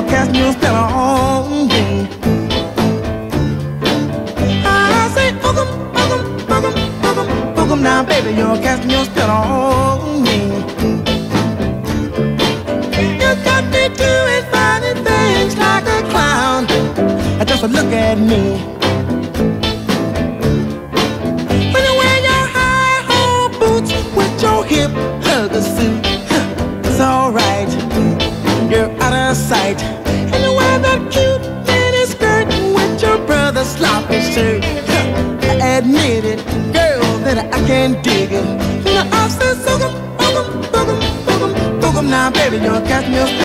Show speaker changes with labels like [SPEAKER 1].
[SPEAKER 1] you're casting your spell on me. I say, boogum, boogum, boogum, boogum, boogum. Now, baby, you're casting your spell on me. You got me doing funny things like a clown. Just look at me. When you wear your high-hole boots with your hip hugger suit, it's alright, you're out of sight. And you wear that cute mini skirt with your brother's sloppy shirt. I admit it, girl, that I can't dig it. You know, I said, boogum, boogum, boogum, boogum, boogum. Now, baby, you're casting your